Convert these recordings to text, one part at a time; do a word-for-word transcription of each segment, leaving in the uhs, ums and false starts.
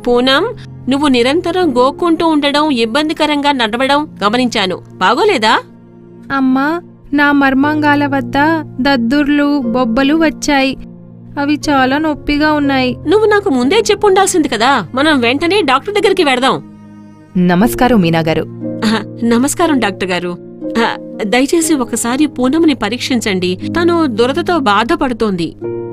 పూనం, నువ్వు నిరంతరం గోక్కుంటూ ఉండడం, ఇబ్బందికరంగా నడవడం గమనించాను. బాగోలేదా? అమ్మా, నా మర్మాంగాల వద్ద దద్దుర్లు, బొబ్బలు వచ్చాయి. అవి చాలా నొప్పిగా ఉన్నాయి. నువ్వు నాకు ముందే చెప్పుండాల్సింది కదా. మనం వెంటనే డాక్టర్ దగ్గరికి వెడదాం. నమస్కారం మీనాగారు. నమస్కారం డాక్టర్ గారు. దయచేసి ఒకసారి పూనముని పరీక్షించండి. తను దురదతో బాధపడుతోంది.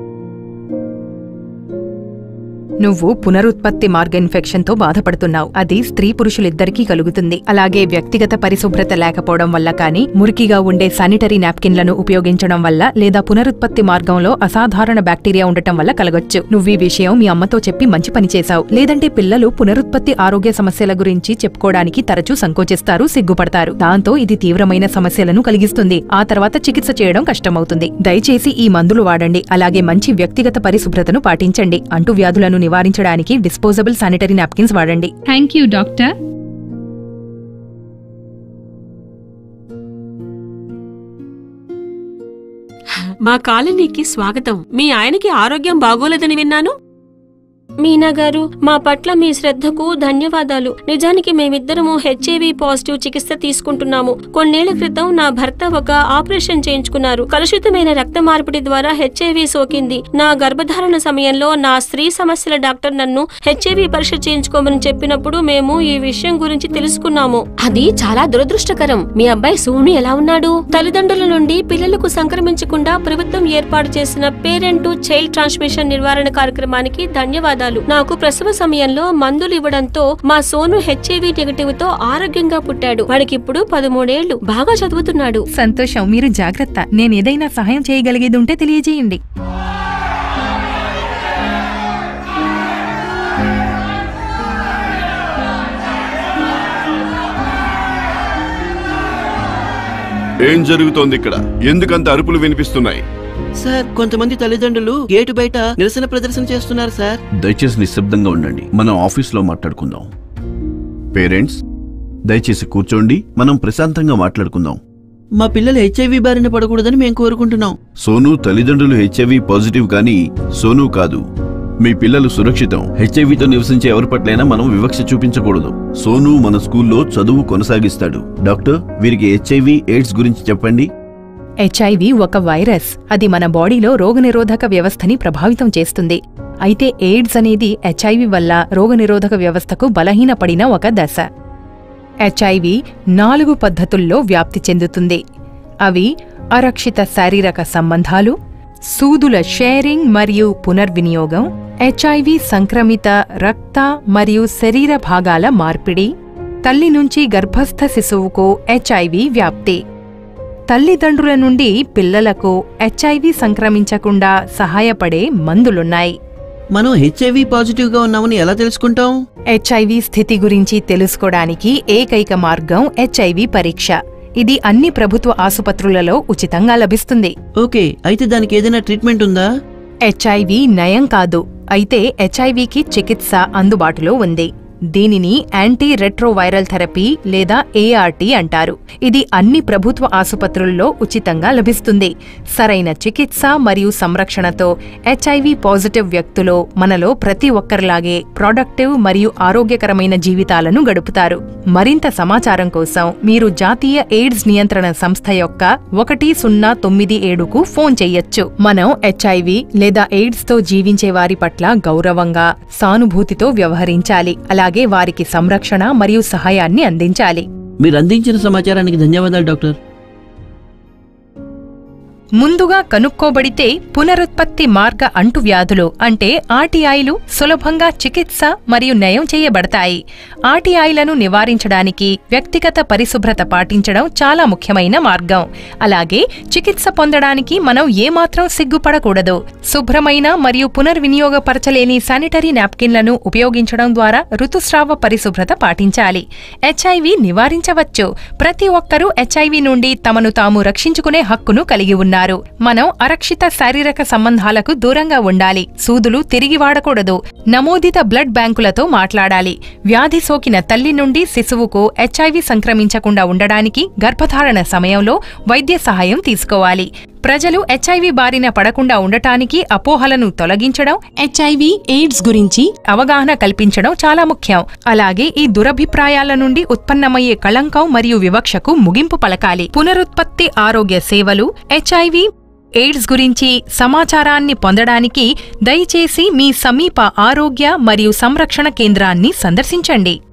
నువ్వు పునరుత్పత్తి మార్గ ఇన్ఫెక్షన్ తో బాధపడుతున్నావు. అది స్త్రీ పురుషులిద్దరికీ కలుగుతుంది. అలాగే వ్యక్తిగత పరిశుభ్రత లేకపోవడం వల్ల కానీ, మురికిగా ఉండే శానిటరీ నాప్కిన్లను ఉపయోగించడం వల్ల, లేదా పునరుత్పత్తి మార్గంలో అసాధారణ బ్యాక్టీరియా ఉండటం వల్ల కలగొచ్చు. నువ్వీ విషయం మీ అమ్మతో చెప్పి మంచి పని చేశావు. లేదంటే పిల్లలు పునరుత్పత్తి ఆరోగ్య సమస్యల గురించి చెప్పుకోవడానికి తరచూ సంకోచిస్తారు, సిగ్గుపడతారు. దాంతో ఇది తీవ్రమైన సమస్యలను కలిగిస్తుంది. ఆ తర్వాత చికిత్స చేయడం కష్టమవుతుంది. దయచేసి ఈ మందులు వాడండి. అలాగే మంచి వ్యక్తిగత పరిశుభ్రతను పాటించండి. అంటువ్యాధులను నివారించడానికి డిస్పోజబుల్ శానిటరీ నాప్కిన్స్ వాడండి. Thank you doctor. మా కాలనీకి స్వాగతం. మీ ఆయనకి ఆరోగ్యం బాగోలేదని విన్నాను. మీనాగారు, మా పట్ల మీ శ్రద్ధకు ధన్యవాదాలు. నిజానికి మేమిద్దరము హెచ్ఐవి పాజిటివ్ చికిత్స తీసుకుంటున్నాము. కొన్నేళ్ల క్రితం నా భర్త ఒక ఆపరేషన్ చేయించుకున్నారు. కలుషితమైన రక్త మార్పిడి ద్వారా హెచ్ఐవి సోకింది. నా గర్భధారణ సమయంలో నా స్త్రీ సమస్యల డాక్టర్ నన్ను హెచ్ఐవి పరీక్ష చేయించుకోమని చెప్పినప్పుడు మేము ఈ విషయం గురించి తెలుసుకున్నాము. అది చాలా దురదృష్టకరం. మీ అబ్బాయి సోను ఎలా ఉన్నాడు? తల్లిదండ్రుల నుండి పిల్లలకు సంక్రమించకుండా ప్రభుత్వం ఏర్పాటు చేసిన పేరెంట్ టు చైల్డ్ ట్రాన్స్మిషన్ నివారణ కార్యక్రమానికి ధన్యవాదాలు. నాకు ప్రసవ సమయంలో మందులు ఇవ్వడంతో మా సోను హెచ్ఐవి నెగటివ్ తో ఆరోగ్యంగా పుట్టాడు. వాడికి ఇప్పుడు పదమూడేళ్లు. బాగా చదువుతున్నాడు. సంతోషం. మీరు జాగ్రత్త. నేనేదైనా సహాయం చేయగలిగేది ఉంటే తెలియజేయండి. ఏం జరుగుతోంది ఇక్కడ? ఎందుకంత అరుపులు వినిపిస్తున్నాయి? సార్, కొంతమంది తల్లిదండ్రులు గేటు బయట నిరసన ప్రదర్శన చేస్తున్నారు సార్. దయచేసి నిశ్శబ్దంగా ఉండండి. మనం ఆఫీస్లో మాట్లాడుకుందాం. పేరెంట్స్, దయచేసి కూర్చోండి. మనం ప్రశాంతంగా మాట్లాడుకుందాం. మా పిల్లలు హెచ్ఐవి బారిన పడకూడదని మేము కోరుకుంటున్నాం. సోను తల్లిదండ్రులు హెచ్ఐవి పాజిటివ్ కానీ సోను కాదు. మీ పిల్లలు సురక్షితం. హెచ్ఐవితో నివసించే ఎవరి పట్లైనా మనం వివక్ష చూపించకూడదు. సోను మన స్కూల్లో చదువు కొనసాగిస్తాడు. డాక్టర్, వీరికి హెచ్ఐవి ఎయిడ్స్ గురించి చెప్పండి. హెచ్ఐవి ఒక వైరస్. అది మన బాడీలో రోగనిరోధక వ్యవస్థని ప్రభావితం చేస్తుంది. అయితే ఎయిడ్స్ అనేది హెచ్ఐవి వల్ల రోగనిరోధక వ్యవస్థకు బలహీనపడిన ఒక దశ. హెచ్ఐవి నాలుగు పద్ధతుల్లో వ్యాప్తి చెందుతుంది. అవి అరక్షిత శారీరక సంబంధాలు, సూదుల షేరింగ్ మరియు పునర్వినియోగం, హెచ్ఐవి సంక్రమిత రక్త మరియు శరీర భాగాల మార్పిడి, తల్లి నుంచి గర్భస్థ శిశువుకు హెచ్ఐవి వ్యాప్తి. తల్లిదండ్రుల నుండి పిల్లలకు హెచ్ఐవి సంక్రమించకుండా సహాయపడే మందులున్నాయి. మనం హెచ్ఐవి పాజిటివ్ గా ఉన్నామని ఎలా తెలుసుకుంటాం? హెచ్ఐవి స్థితి గురించి తెలుసుకోవడానికి ఏకైక మార్గం హెచ్ఐవి పరీక్ష. ఇది అన్ని ప్రభుత్వ ఆసుపత్రులలో ఉచితంగా లభిస్తుంది. ఓకే, అయితే దానికి ఏదైనా ట్రీట్మెంట్ ఉందా? హెచ్ఐవి నయం కాదు, అయితే హెచ్ఐవికి చికిత్స అందుబాటులో ఉంది. దీనిని యాంటీ రెట్రోవైరల్ థెరపీ లేదా ఏఆర్టీ అంటారు. ఇది అన్ని ప్రభుత్వ ఆసుపత్రుల్లో ఉచితంగా లభిస్తుంది. సరైన చికిత్స మరియు సంరక్షణతో హెచ్ఐవి పాజిటివ్ వ్యక్తులు మనలో ప్రతి ఒక్కరిలాగే ప్రొడక్టివ్ మరియు ఆరోగ్యకరమైన జీవితాలను గడుపుతారు. మరింత సమాచారం కోసం మీరు జాతీయ ఎయిడ్స్ నియంత్రణ సంస్థ యొక్క ఒకటి సున్నా తొమ్మిది ఏడుకు ఫోన్ చెయ్యొచ్చు. మనం హెచ్ఐవి లేదా ఎయిడ్స్ తో జీవించే వారి పట్ల గౌరవంగా, సానుభూతితో వ్యవహరించాలి. అలాగే వారికి సంరక్షణ మరియు సహాయాన్ని అందించాలి. మీరు అందించిన సమాచారానికి ధన్యవాదాలు డాక్టర్. ముందుగా కనుక్కోబడితే పునరుత్పత్తి మార్గ అంటువ్యాధులు అంటే ఆర్టీఐలు సులభంగా చికిత్స మరియు నయం చేయబడతాయి. ఆర్టీఐలను నివారించడానికి వ్యక్తిగత పరిశుభ్రత పాటించడం చాలా ముఖ్యమైన మార్గం. అలాగే చికిత్స పొందడానికి మనం ఏమాత్రం సిగ్గుపడకూడదు. శుభ్రమైన మరియు పునర్వినియోగపరచలేని శానిటరీ నాప్కిన్లను ఉపయోగించడం ద్వారా ఋతుస్రావ పరిశుభ్రత పాటించాలి. హెచ్ఐవి నివారించవచ్చు. ప్రతి ఒక్కరూ హెచ్ఐవి నుండి తమను తాము రక్షించుకునే హక్కును కలిగి ఉన్నారు. మనం అరక్షిత శారీరక సంబంధాలకు దూరంగా ఉండాలి. సూదులు తిరిగి వాడకూడదు. నమోదిత బ్లడ్ బ్యాంకులతో మాట్లాడాలి. వ్యాధి సోకిన తల్లి నుండి శిశువుకు హెచ్ఐవి సంక్రమించకుండా ఉండడానికి గర్భధారణ సమయంలో వైద్య సహాయం తీసుకోవాలి. ప్రజలు హెచ్ఐవి బారిన పడకుండా ఉండటానికి అపోహలను తొలగించడం, హెచ్ఐవి ఎయిడ్స్ గురించి అవగాహన కల్పించడం చాలా ముఖ్యం. అలాగే ఈ దురభిప్రాయాల నుండి ఉత్పన్నమయ్యే కళంకం మరియు వివక్షకు ముగింపు పలకాలి. పునరుత్పత్తి ఆరోగ్య సేవలు, హెచ్ఐవి ఎయిడ్స్ గురించి సమాచారాన్ని పొందడానికి దయచేసి మీ సమీప ఆరోగ్య మరియు సంరక్షణ కేంద్రాన్ని సందర్శించండి.